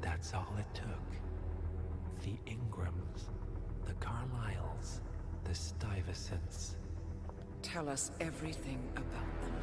that's all it took. The Ingrams, the Carlyles, the Stuyvesants. Tell us everything about them.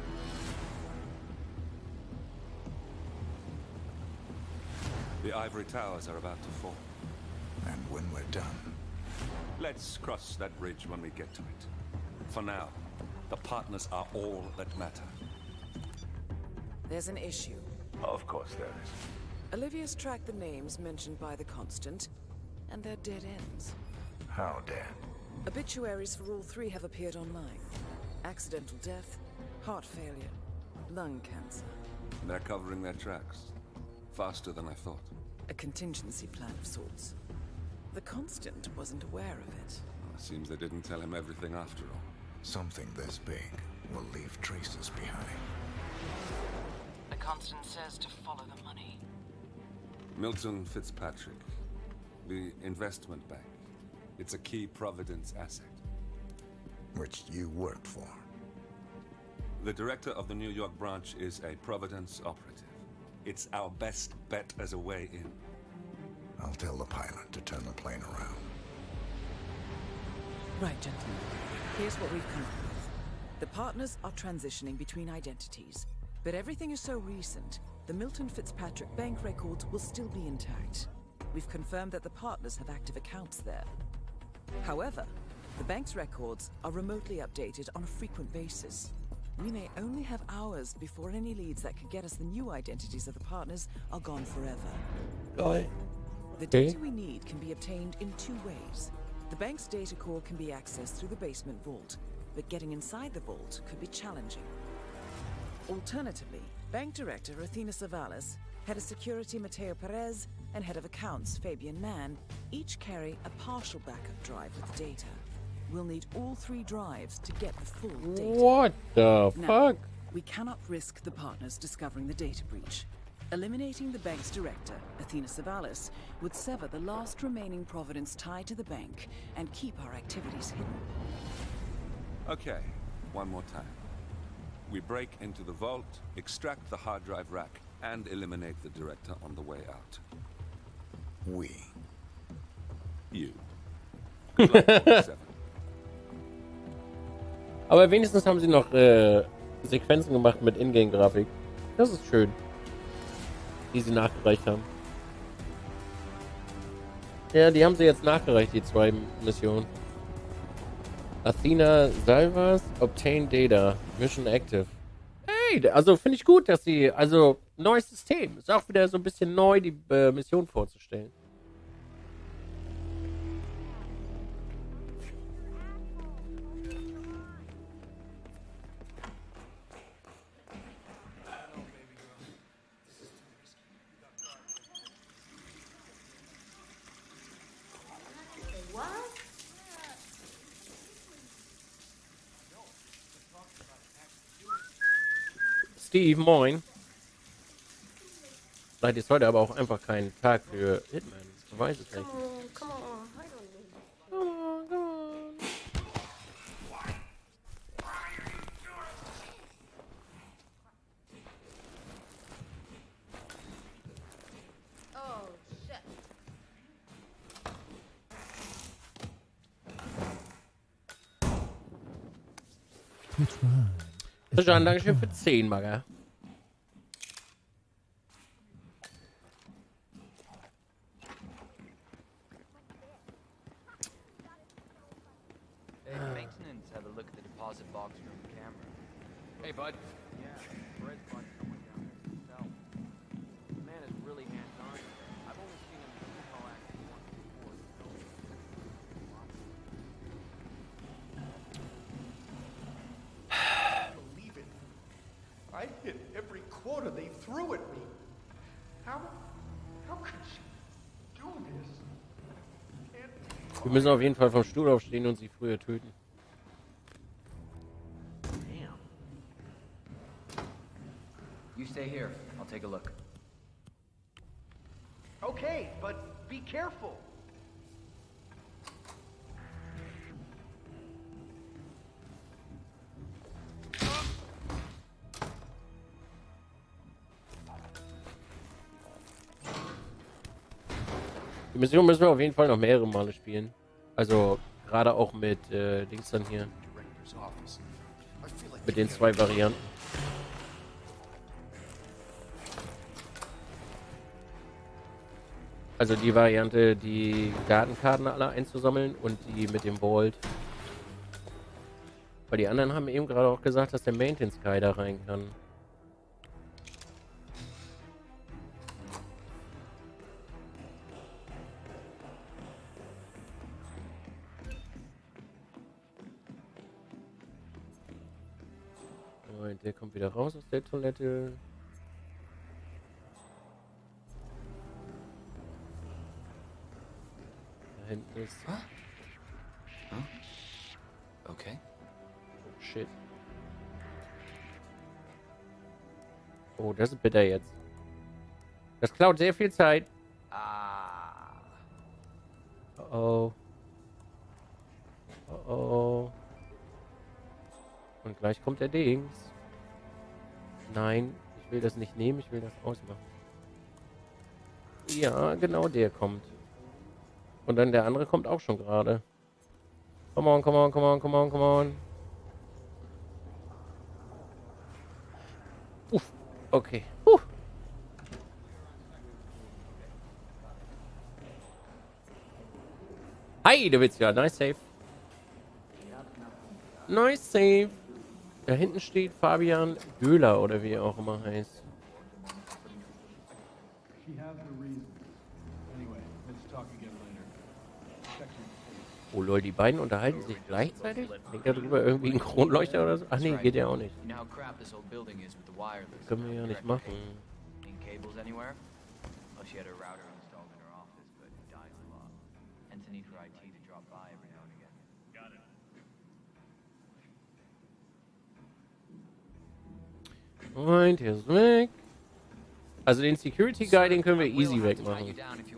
The ivory towers are about to fall. And when we're done... Let's cross that bridge when we get to it. For now, the partners are all that matter. There's an issue. Of course there is. Olivia's tracked the names mentioned by the Constant, and they're dead ends. How dead? Obituaries for all three have appeared online. Accidental death, heart failure, lung cancer. They're covering their tracks. Faster than I thought. A contingency plan of sorts. The Constant wasn't aware of it. Well, it seems they didn't tell him everything after all. Something this big will leave traces behind. The Constant says to follow the money. Milton Fitzpatrick. The investment bank. It's a key Providence asset. Which you worked for. The director of the New York branch is a Providence operative. It's our best bet as a way in. I'll tell the pilot to turn the plane around. Right, gentlemen. Here's what we've come up with. The partners are transitioning between identities. But everything is so recent, the Milton Fitzpatrick bank records will still be intact. We've confirmed that the partners have active accounts there. However, the bank's records are remotely updated on a frequent basis. We may only have hours before any leads that could get us the new identities of the partners are gone forever. The data we need can be obtained in two ways. The bank's data core can be accessed through the basement vault, but getting inside the vault could be challenging. Alternatively, Bank Director Athena Savalas, Head of Security Mateo Perez, and Head of Accounts Fabian Mann each carry a partial backup drive with the data. We'll need all three drives to get the full data. What the fuck? We cannot risk the partners discovering the data breach. Eliminating the bank's director, Athena Savalas, would sever the last remaining Providence tie to the bank and keep our activities hidden. Okay, one more time. We break into the vault, extract the hard drive rack, and eliminate the director on the way out. We. You. Good luck, 47. Aber wenigstens haben sie noch Sequenzen gemacht mit Ingame-Grafik. Das ist schön. Die sie nachgereicht haben. Ja, die haben sie jetzt nachgereicht, die zwei Missionen. Athena Salvas, Obtain Data, Mission Active. Hey, also finde ich gut, dass sie, also neues System. Ist auch wieder so ein bisschen neu, die Mission vorzustellen. Steve, moin. Vielleicht ist heute aber auch einfach kein Tag für Hitman. Ich weiß es nicht. Come on, I don't need it. Come on, come on. Oh, shit. Jan, Dankeschön für 10, Magger. Hey, maintenance, have a look at the deposit box from the camera. Hey, bud. Yeah, Perez brought someone down there himself. The man is really hands-on. I've only seen him proactive once before. Believe it. I hit every quarter they threw at me. How could she do this? Wir müssen auf jeden Fall vom Stuhl aufstehen und sie früher töten. Damn. You stay here. I'll take a look. Okay, but be careful. Die Mission müssen wir auf jeden Fall noch mehrere Male spielen. Also gerade auch mit Dings dann hier. Mit den 2 Varianten. Also die Variante, die Gartenkarten alle einzusammeln und die mit dem Vault. Weil die anderen haben eben gerade auch gesagt, dass der Maintenance Guy da rein kann. Und der kommt wieder raus aus der Toilette. Da hinten ist... Okay. Oh, shit. Oh, das ist bitter jetzt. Das klaut sehr viel Zeit. Ah. Oh. Oh oh. Und gleich kommt der Dings. Nein, ich will das nicht nehmen, ich will das ausmachen. Ja, genau der kommt. Und dann der andere kommt auch schon gerade. Come on, come on, come on, come on, come on. Uff, okay. Hi, du willst ja. Nice save. Nice save. Da hinten steht Fabian Göhler oder wie er auch immer heißt. Oh lol, die beiden unterhalten sich gleichzeitig? Denkt er drüber irgendwie ein Kronleuchter oder so? Ach nee, geht ja auch nicht. Können wir ja nicht machen. Moment, hier ist weg. Also den Security Guy, den können wir easy wegmachen.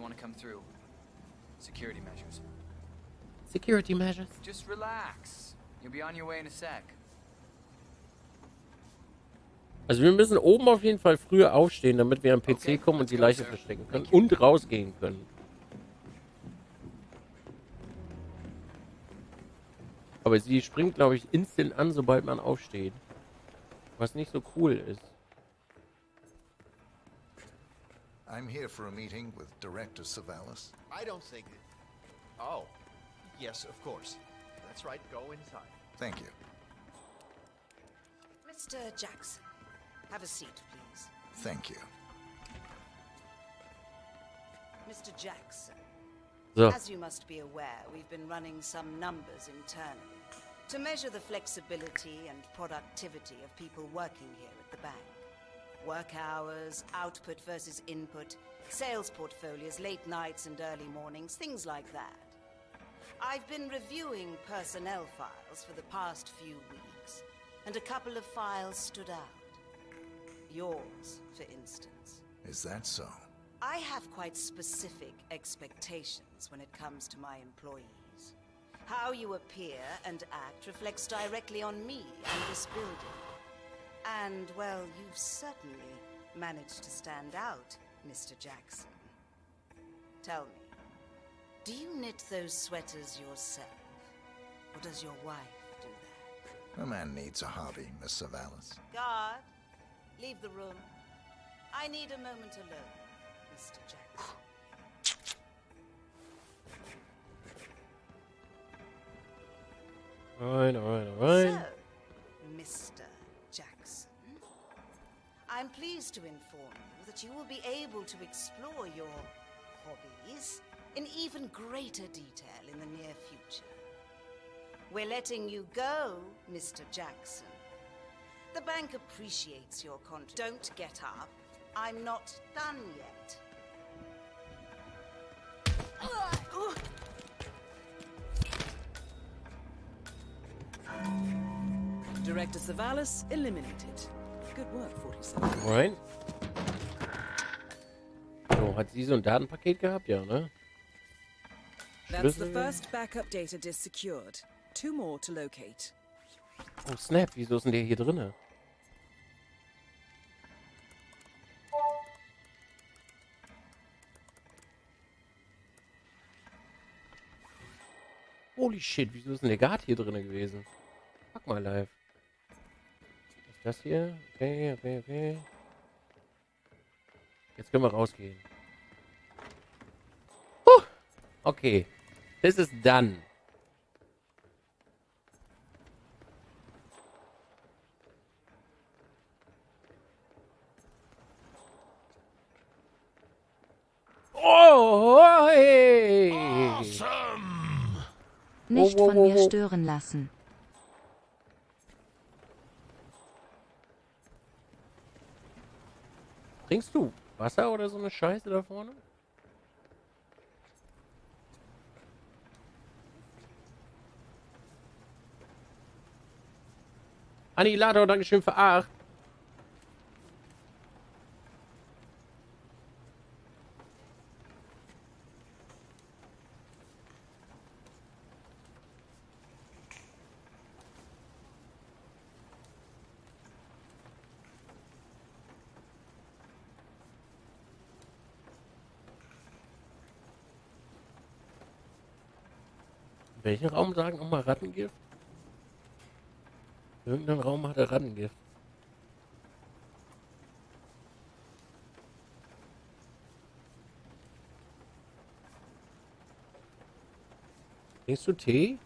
Security measures. Just relax. You'll be on your way in a sec. Also wir müssen oben auf jeden Fall früher aufstehen, damit wir am PC kommen und die Leiche verstecken können und rausgehen können. Aber sie springt, glaube ich, instant an, sobald man aufsteht. Was nicht so cool ist. I'm here for a meeting with Director Savalas. I don't think it. Oh. Yes, of course. That's right. Go inside. Thank you. Mr. Jackson, have a seat, please. Thank you. Mr. Jackson, So. as you must be aware, we've been running some numbers internally to measure the flexibility and productivity of people working here at the bank. Work hours, output versus input, sales portfolios, late nights and early mornings, things like that. I've been reviewing personnel files for the past few weeks, and a couple of files stood out. Yours, for instance. Is that so? I have quite specific expectations when it comes to my employees. How you appear and act reflects directly on me and this building. And, well, you've certainly managed to stand out, Mr. Jackson. Tell me, do you knit those sweaters yourself? Or does your wife do that? A man needs a hobby, Miss Savalas. Guard, leave the room. I need a moment alone, Mr. Jackson. Alright, alright, alright. So, Mr. Jackson, I'm pleased to inform you that you will be able to explore your hobbies in even greater detail in the near future. We're letting you go, Mr. Jackson. The bank appreciates your contribution. Don't get up. I'm not done yet. Director Savalas eliminated. Good work, 47. Alright. So, hat sie so ein Datenpaket gehabt? Ja, ne? That's the first backup data disk secured. 2 more to locate. Oh, Snap, wieso ist denn der hier drinne? Holy shit, wieso ist ein Legat hier drin gewesen? Fuck mal live. Was ist das hier? Okay, okay, okay. Jetzt können wir rausgehen. Okay. Das ist done. Oh, hey. Nicht von mir stören lassen. Trinkst du Wasser oder so eine Scheiße da vorne? Annihilator, Dankeschön für 8. In welchem Raum sagen nochmal Rattengift? Irgendein Raum hat er Rattengift. Trinkst du Tee?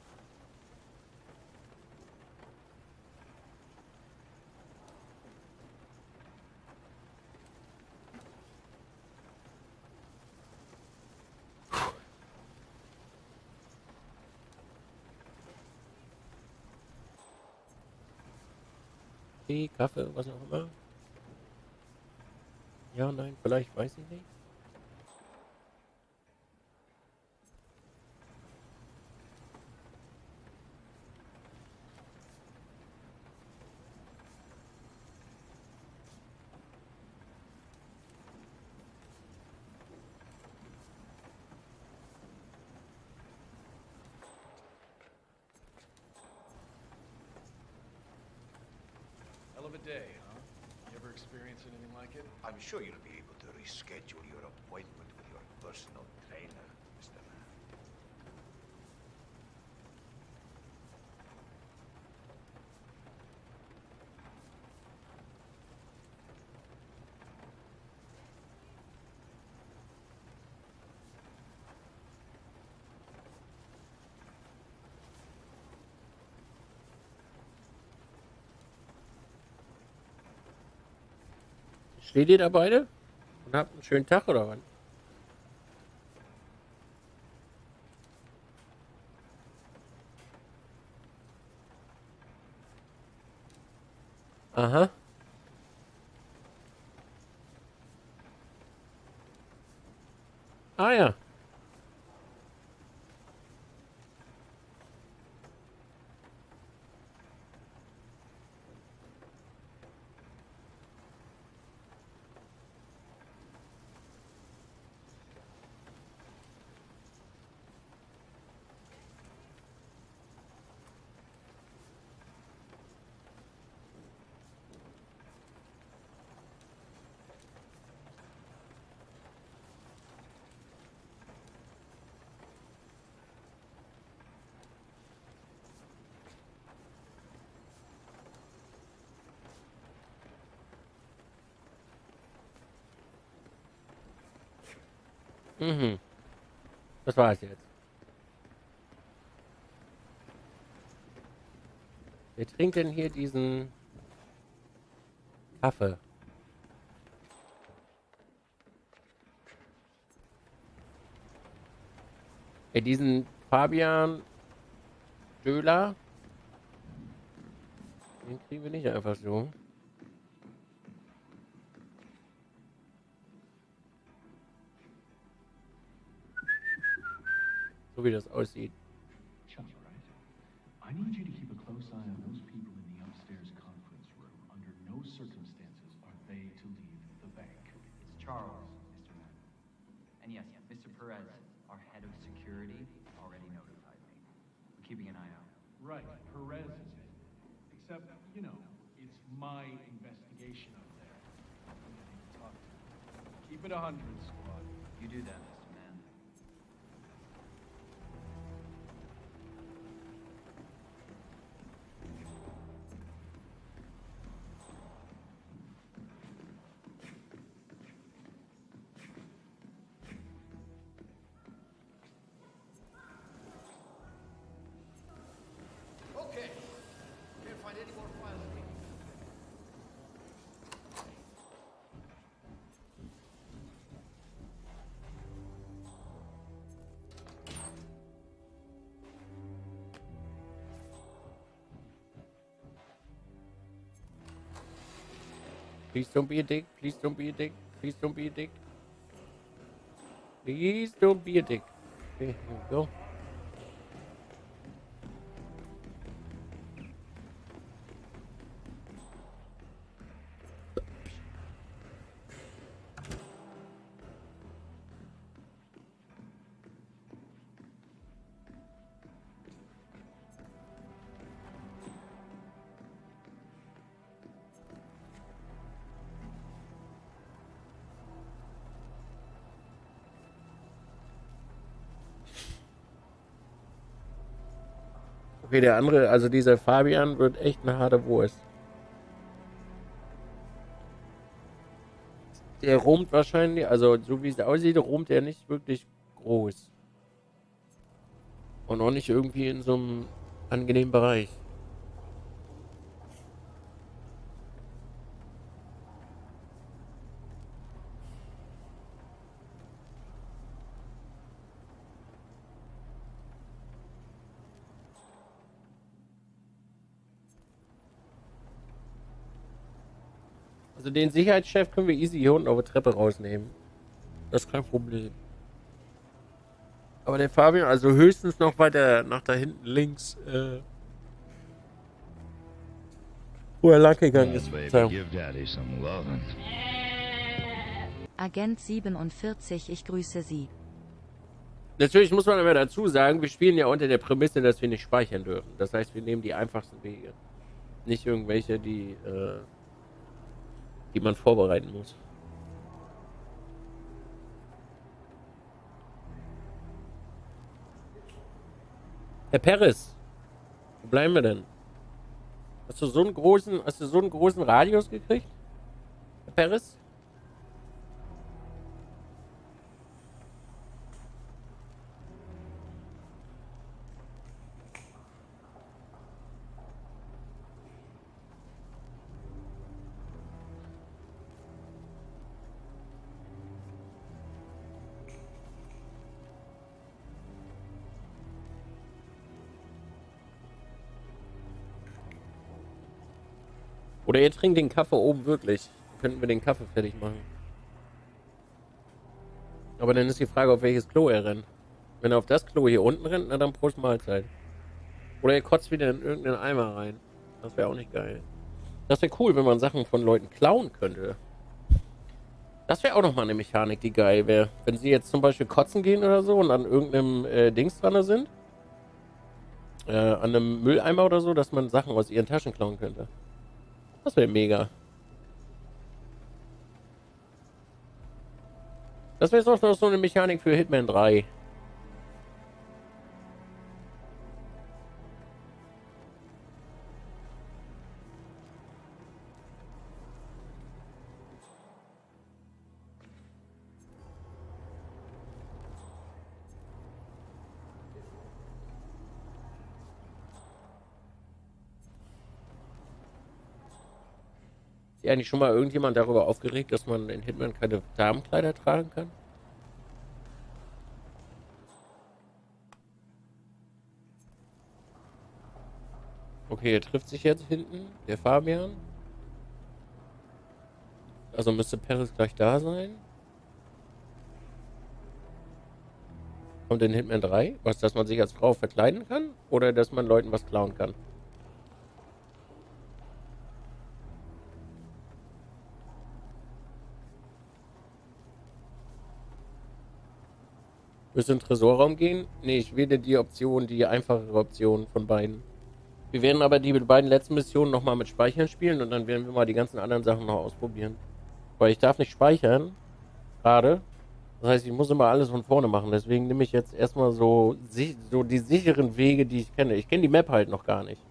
Tee, Kaffee, was auch immer. Ja, nein, vielleicht, weiß ich nicht. Hell of a day, huh? You ever experience anything like it? I'm sure you'll be able to reschedule your appointment with your personal trainer, Mr. Man. Steht ihr da beide? Und habt einen schönen Tag oder was? Aha. Ah ja. Mhm. Das war's jetzt. Wer trinkt denn hier diesen Kaffee? Diesen Fabian Döhler. Den kriegen wir nicht einfach so. So wie das aussieht. Chuck, right? I need you to keep a close eye on those people in the upstairs conference room. Under no circumstances are they to leave the bank. It's Charles, Mr. Mann. And yes, Mr. Perez, our head of security, already notified me. We're keeping an eye out. Right, Perez is it. Except, you know, it's my investigation up there. I need to talk to him. Keep it 100, squad. You do that, Mr. Mann. Please don't be a dick. Please don't be a dick. Please don't be a dick. Please don't be a dick. Okay, here we go. Okay, der andere, also dieser Fabian wird echt eine harte Wurst. Der romt wahrscheinlich, also so wie es aussieht, romt er nicht wirklich groß. Und auch nicht irgendwie in so einem angenehmen Bereich. Also den Sicherheitschef können wir easy hier unten auf der Treppe rausnehmen. Das ist kein Problem. Aber der Fabian, also höchstens noch weiter nach da hinten links, wo er lang gegangen ist. Agent 47, ich grüße Sie. Natürlich muss man aber dazu sagen, wir spielen ja unter der Prämisse, dass wir nicht speichern dürfen. Das heißt, wir nehmen die einfachsten Wege. Nicht irgendwelche, die man vorbereiten muss. Herr Peres, wo bleiben wir denn? Hast du so einen großen Radius gekriegt? Herr Peres? Oder ihr trinkt den Kaffee oben wirklich. Dann könnten wir den Kaffee fertig machen. Aber dann ist die Frage, auf welches Klo er rennt. Wenn er auf das Klo hier unten rennt, na dann Prost Mahlzeit. Oder er kotzt wieder in irgendeinen Eimer rein. Das wäre auch nicht geil. Das wäre cool, wenn man Sachen von Leuten klauen könnte. Das wäre auch nochmal eine Mechanik, die geil wäre. Wenn sie jetzt zum Beispiel kotzen gehen oder so und an irgendeinem Dings dran sind. An einem Mülleimer oder so, dass man Sachen aus ihren Taschen klauen könnte. Das wäre mega. Das wäre doch noch so eine Mechanik für Hitman 3. Ist eigentlich schon mal irgendjemand darüber aufgeregt, dass man in Hitman keine Damenkleider tragen kann? Okay, er trifft sich jetzt hinten, der Fabian. Also müsste Peres gleich da sein. Kommt in Hitman 3? Was, dass man sich als Frau verkleiden kann? Oder dass man Leuten was klauen kann? Willst du in den Tresorraum gehen? Nee, ich wähle die Option, die einfachere Option von beiden. Wir werden aber die beiden letzten Missionen nochmal mit Speichern spielen und dann werden wir mal die ganzen anderen Sachen noch ausprobieren. Weil ich darf nicht speichern. Gerade. Das heißt, ich muss immer alles von vorne machen. Deswegen nehme ich jetzt erstmal so die sicheren Wege, die ich kenne. Ich kenne die Map halt noch gar nicht.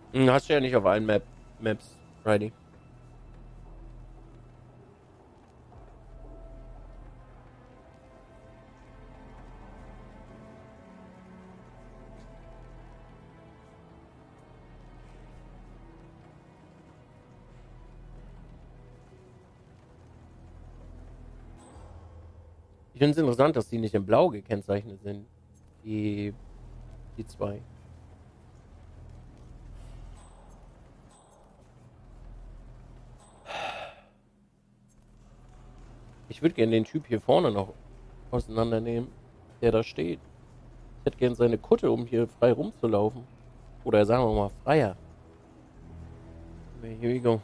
Hast du ja nicht auf allen Maps, Righty. Ich finde es interessant, dass die nicht in Blau gekennzeichnet sind. Die zwei. Ich würde gerne den Typ hier vorne noch auseinandernehmen, der da steht. Ich hätte gerne seine Kutte, um hier frei rumzulaufen. Oder sagen wir mal freier. Here we go.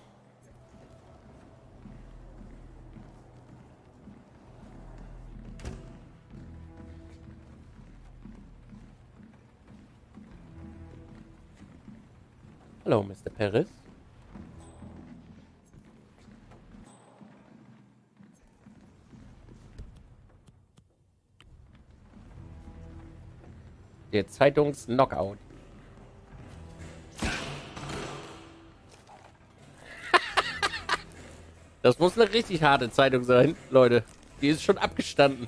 Hallo, Mr. Paris. Der Zeitungs-Knockout. Das muss eine richtig harte Zeitung sein, Leute. Die ist schon abgestanden.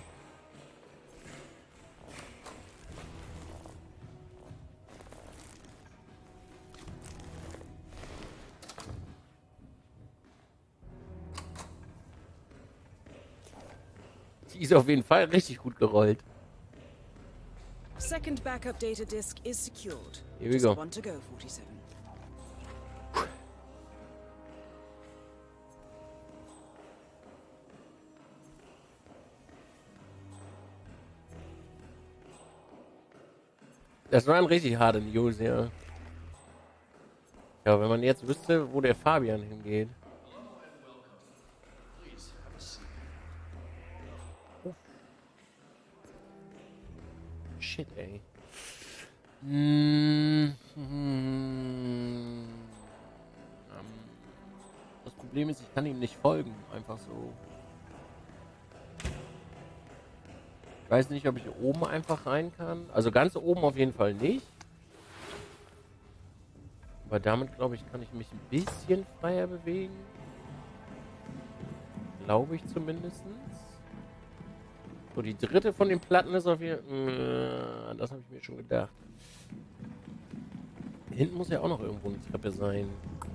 Die ist auf jeden Fall richtig gut gerollt. Second backup data disk is secured. Here we Just go. one to go, 47. Das waren richtig harte News, ja. Ja, wenn man jetzt wüsste, wo der Fabian hingeht. Shit, ey. Das Problem ist, ich kann ihm nicht folgen. Einfach so. Ich weiß nicht, ob ich oben einfach rein kann. Also ganz oben auf jeden Fall nicht. Aber damit, glaube ich, kann ich mich ein bisschen freier bewegen. Glaube ich zumindest. So, die dritte von den Platten ist auf jeden Fall... Das habe ich mir schon gedacht. Hinten muss ja auch noch irgendwo eine Treppe sein.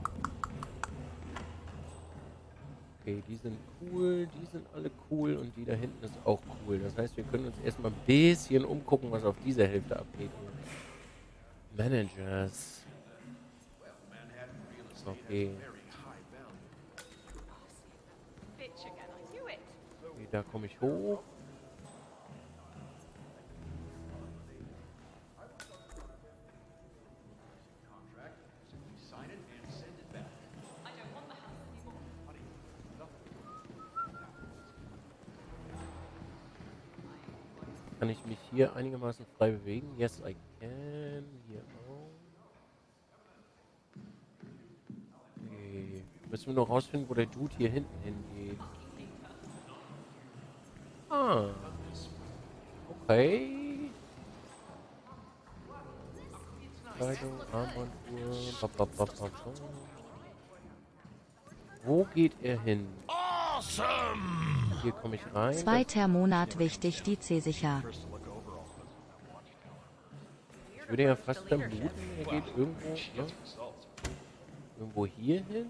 Okay, die sind cool, die sind alle cool und die da hinten ist auch cool. Das heißt, wir können uns erstmal ein bisschen umgucken, was auf dieser Hälfte abgeht. Managers. Okay. Okay, da komme ich hoch. Kann ich mich hier einigermaßen frei bewegen? Yes, I can. Hier auch. Okay. Müssen wir noch rausfinden, wo der Dude hier hinten hingeht. Ah. Okay. Kleidung, Armbanduhr. Wo geht er hin? Hier komme ich rein. Zweiter Monat wichtig, die C-sicher. Ich würde ja fast vermuten, er geht irgendwo, ne? Irgendwo hier hin.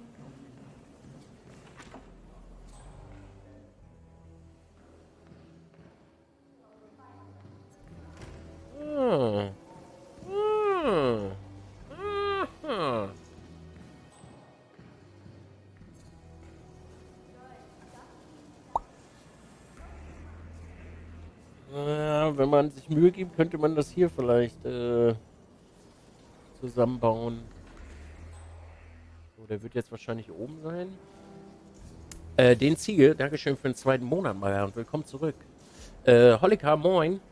Ah. Ah. Ah. Wenn man sich Mühe gibt, könnte man das hier vielleicht zusammenbauen. So, der wird jetzt wahrscheinlich oben sein. Den Ziegel, Dankeschön für den zweiten Monat, Meier, und willkommen zurück. Holika, moin.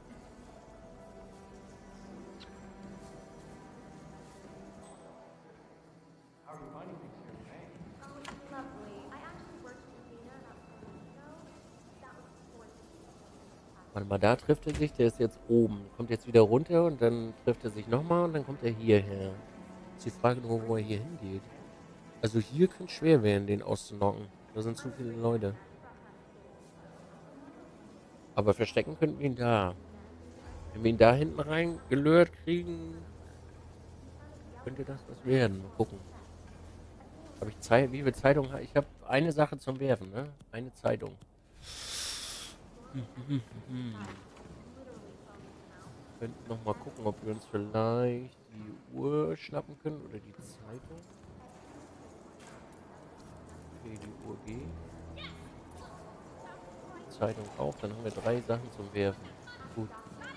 Warte mal, da trifft er sich, der ist jetzt oben. Kommt jetzt wieder runter und dann trifft er sich nochmal und dann kommt er hierher. Ist die Frage nur, wo er hier hingeht. Also hier könnte es schwer werden, den auszunocken. Da sind zu viele Leute. Aber verstecken könnten wir ihn da. Wenn wir ihn da hinten rein gelört kriegen, könnte das was werden. Mal gucken. Habe ich Zeit? Wie viele Zeitungen habe ich? Ich habe eine Sache zum Werfen, ne? Eine Zeitung. Wir könnten noch mal gucken, ob wir uns vielleicht die Uhr schnappen können oder die Zeitung. Okay, die Uhr geht. Die Zeitung auch. Dann haben wir 3 Sachen zum Werfen. Gut.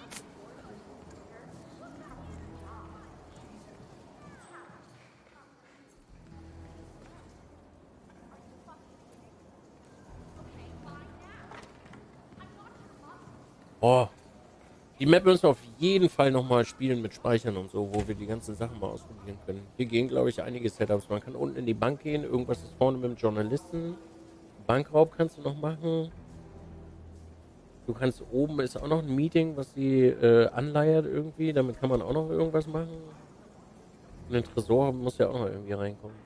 Oh, die Map müssen wir auf jeden Fall nochmal spielen mit Speichern und so, wo wir die ganzen Sachen mal ausprobieren können. Hier gehen, glaube ich, einige Setups. Man kann unten in die Bank gehen, irgendwas ist vorne mit dem Journalisten. Bankraub kannst du noch machen. Du kannst oben, ist auch noch ein Meeting, was sie anleiert irgendwie. Damit kann man auch noch irgendwas machen. Und den Tresor muss ja auch noch irgendwie reinkommen.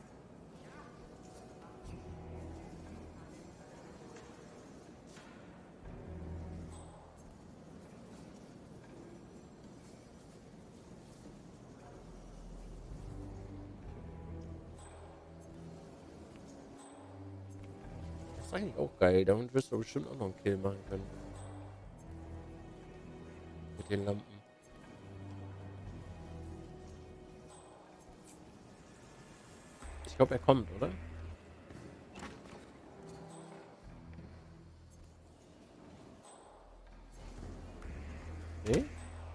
Das ist eigentlich auch geil. Damit wirst du bestimmt auch noch einen Kill machen können. Mit den Lampen. Ich glaube, er kommt, oder? Nee?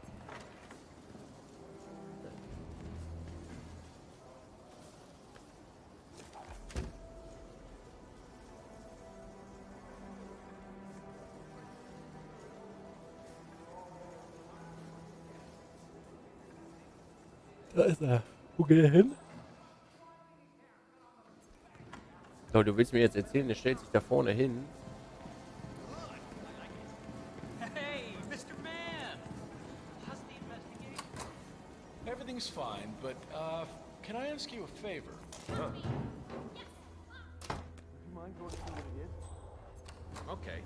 Da ist er. Wo geht er hin? So, du willst mir jetzt erzählen, der stellt sich da vorne hin. Hey, Mr. Man! How's the investigation? Everything's fine, but, can I ask you a favor? Would you mind going to see what it is? Okay.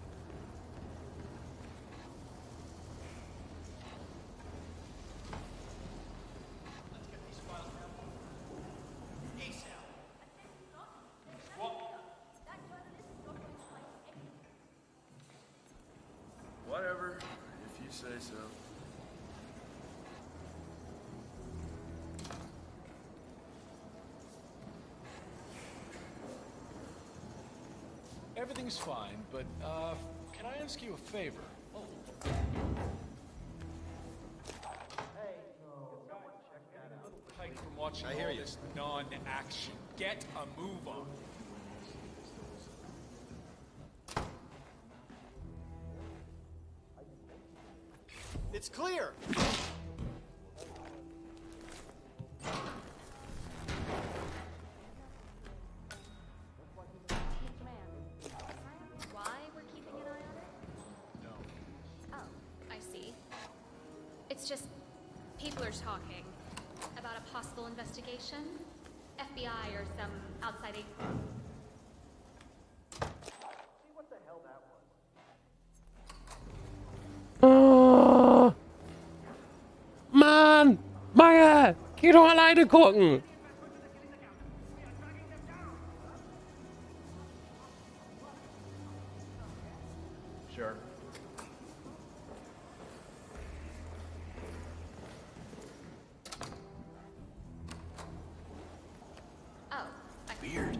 Whatever, if you say so. Everything's fine, but, can I ask you a favor? Tight from watching all this non-action. Get a move on. It's clear. Why we're keeping an eye on it? No. Oh, I see. It's just people are talking about a possible investigation. FBI or some outside agency. See what the hell that was? Mann! Meier! Geh doch alleine gucken! Sure. Oh, I Weird.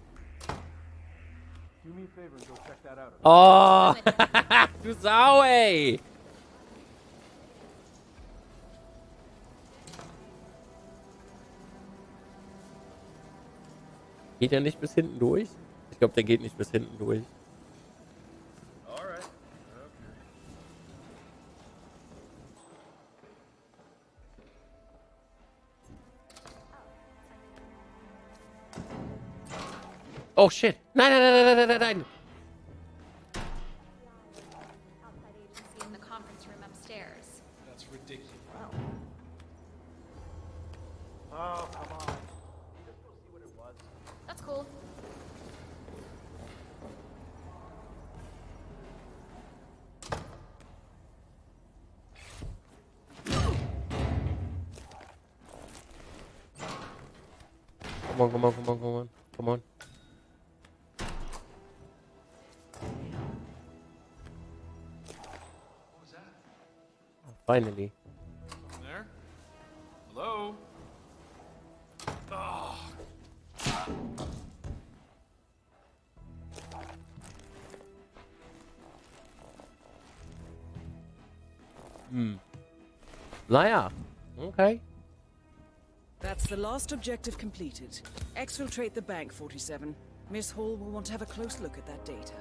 Do me a favor and go check that out. Oh! Du Sau, ey! Geht er nicht bis hinten durch? Ich glaube, der geht nicht bis hinten durch. Alright. Oh shit! Nein, nein, nein, nein, nein, nein, nein! outside agency in the conference room upstairs. That's ridiculous. Oh, Come on, come on, come on, come on, come on. What was that? Finally. There? Hello? Oh. Naja. Okay. That's the last objective completed. Exfiltrate the bank, 47. Miss Hall will want to have a close look at that data.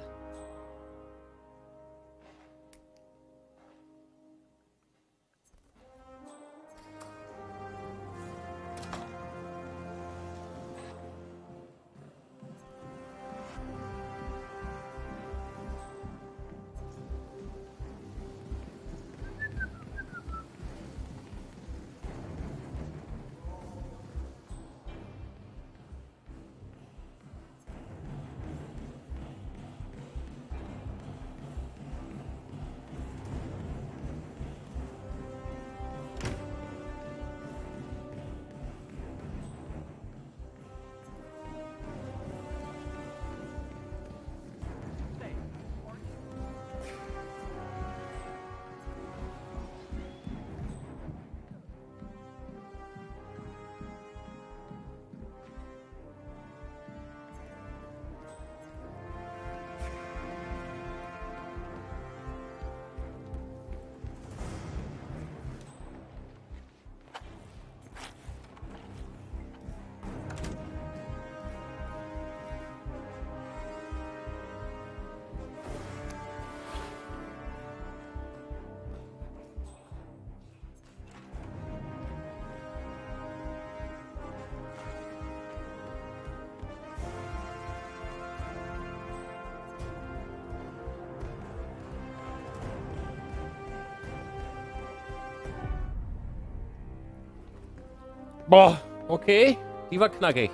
Boah, okay. Die war knackig.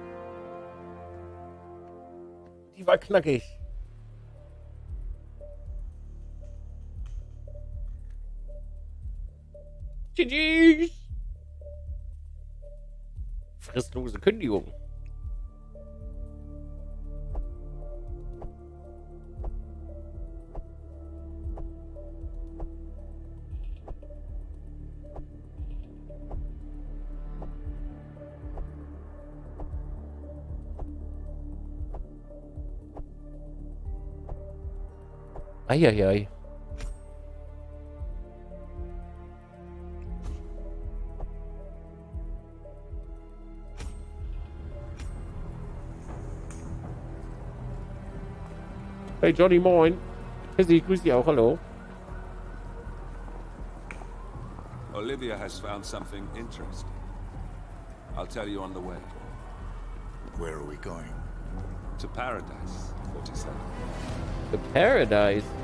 Die war knackig. GG's. Fristlose Kündigung. Eieiei. Hey Johnny, moin. Pissy, ich grüße dich auch, hallo. Olivia has found something interesting. I'll tell you on the way. Where are we going? To paradise, 47. The paradise?